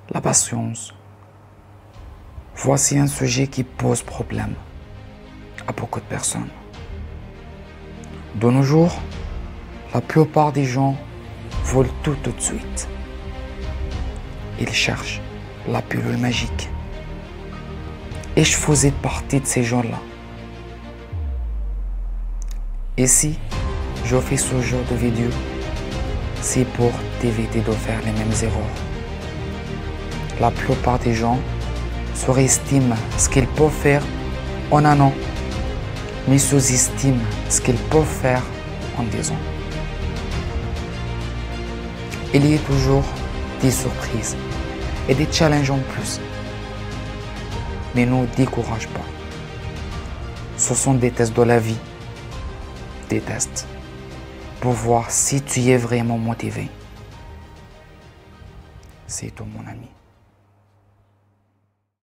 la patience. Voici un sujet qui pose problème à beaucoup de personnes. De nos jours, la plupart des gens veulent tout de suite. Ils cherchent la pilule magique. Et je faisais partie de ces gens-là. Et si je fais ce genre de vidéo, c'est pour t'éviter de faire les mêmes erreurs. La plupart des gens surestiment ce qu'ils peuvent faire en un an, mais sous-estiment ce qu'ils peuvent faire en 10 ans. Il y a toujours des surprises et des challenges en plus. Mais ne décourage pas. Ce sont des tests de la vie. Des tests pour voir si tu es vraiment motivé. C'est tout, mon ami.